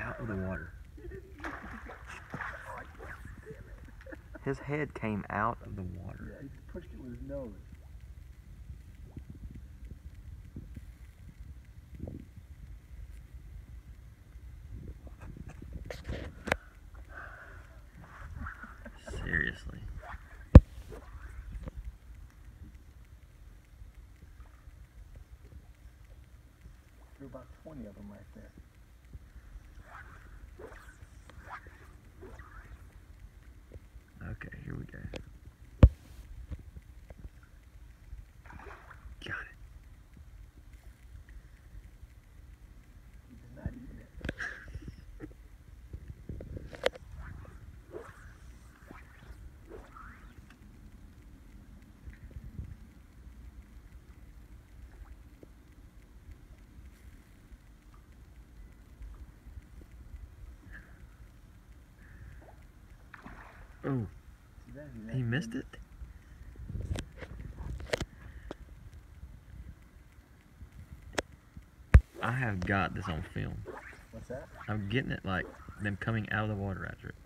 out of the water. His head came out of the water. Yeah, he just pushed it with his nose. Seriously. There were about 20 of them right there. Okay, here we go. Got it. He's not eating it. Oh, he missed it? I have got this on film. What's that? I'm getting it like them coming out of the water after it.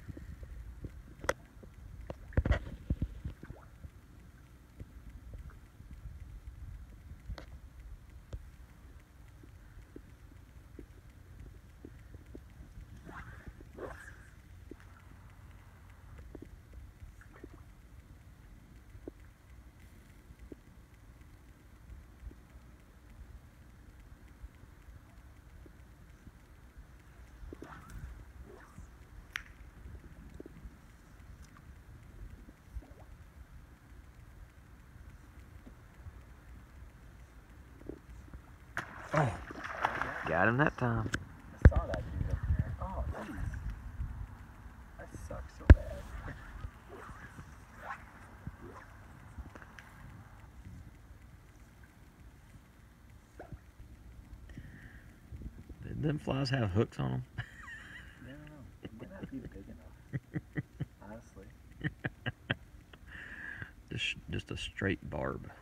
Oh, got him that time. I saw that dude up there. Oh, jeez. That sucks so bad. Did them flies have hooks on them? I don't know. It might not be big enough. Honestly. Just a straight barb.